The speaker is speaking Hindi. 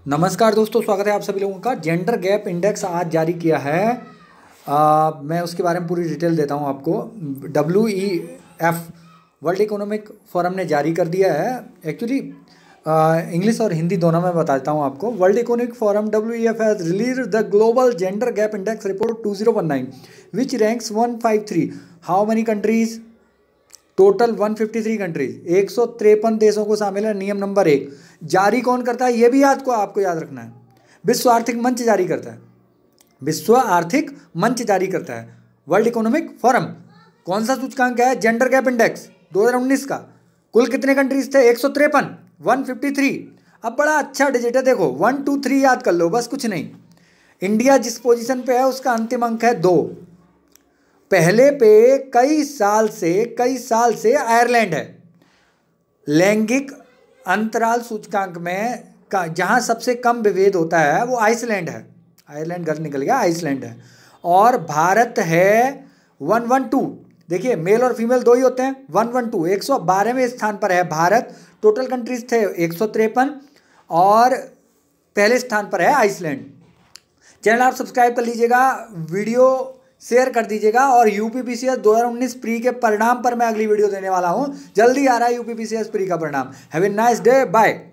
नमस्कार दोस्तों, स्वागत है आप सभी लोगों का। जेंडर गैप इंडेक्स आज जारी किया है। मैं उसके बारे में पूरी डिटेल देता हूं आपको। WEF वर्ल्ड इकोनॉमिक फोरम ने जारी कर दिया है। एक्चुअली इंग्लिश और हिंदी दोनों में बताता हूं आपको। World Economic Forum WEF has released the global gender gap index report 2019 which ranks 153 how many countries. Total 153 countries, 153 देशों को शामिल है। नियम नंबर 1 जारी कौन करता है ये भी आपको याद रखना है। विश्व आर्थिक मंच जारी करता है। विश्व आर्थिक मंच जारी करता है। वर्ल्ड इकोनॉमिक फोरम कौन सा सूचकांक है? जेंडर गैप इंडेक्स 2019 का। कुल कितने कंट्रीज थे? 153, 153। अब बड़ा अच्छा डिजिट है, देखो 1 2 3 याद कर लो, बस कुछ नहीं। इंडिया जिस पोजीशन पे है उसका अंतिम अंक है 2। पहले पे कई साल से आयरलैंड है। लैंगिक अंतराल सूचकांक में जहां सबसे कम विभेद होता है वो आइसलैंड है। आयरलैंड गलत निकल गया, आइसलैंड है। और भारत है 112। देखिए मेल और फीमेल दो ही होते हैं। 112 112वें स्थान पर है भारत। टोटल कंट्रीज थे 153 और पहले स्थान पर है आइसलैंड। चैनल आप सब्सक्राइब कर लीजिएगा, वीडियो शेयर कर दीजिएगा। और UPPSC 2019 प्री के परिणाम पर मैं अगली वीडियो देने वाला हूं। जल्दी आ रहा है UPPSC प्री का परिणाम। Have a nice day, bye.